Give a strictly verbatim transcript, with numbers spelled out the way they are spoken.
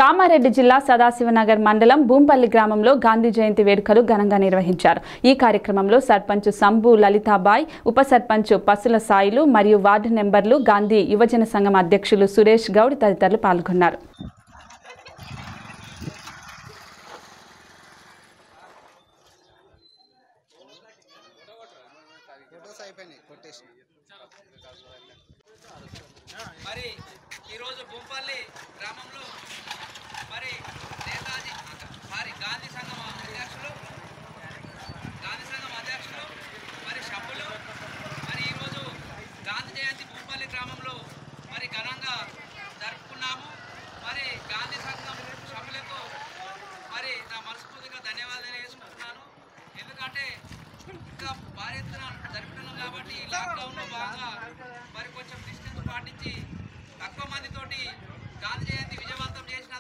కామారెడ్డి జిల్లా సదాశివనగర్ మండలం భూంపల్లి గ్రామంలో గాంధీ జయంతి వేడుకలు ఘనంగా నిర్వహించారు. ఈ కార్యక్రమంలో సర్పంచ్ సంబు లలితాబాయ్, ఉప సర్పంచ్ పసుల సాయిలు మరియు వార్డు మెంబర్లు, గాంధీ యువజన సంఘం అధ్యక్షులు సురేష్ గౌడ్ తదితరులు పాల్గొన్నారు. మరి ఈరోజు భూంపల్లి గ్రామంలో మరి నేతాజీ మరి గాంధీ సంఘం అధ్యక్షులు గాంధీ సంఘం అధ్యక్షులు మరి సభ్యులు మరి ఈరోజు గాంధీ జయంతి భూంపల్లి గ్రామంలో మరి ఘనంగా జరుపుకున్నాము. మరి గాంధీ సంఘం సభ్యులకు మరి నా మనస్ఫూర్తిగా ధన్యవాదాలు వేసుకుంటున్నాను. ఎందుకంటే ఇంకా భారీ ఎత్తున జరుపుతున్నాం కాబట్టి ఈ లాక్డౌన్లో బాగా మరి కొంచెం డిస్టెన్స్ పాటించి తక్కువ మందితోటి గాంధీ జయంతి విజయవంతం చేసి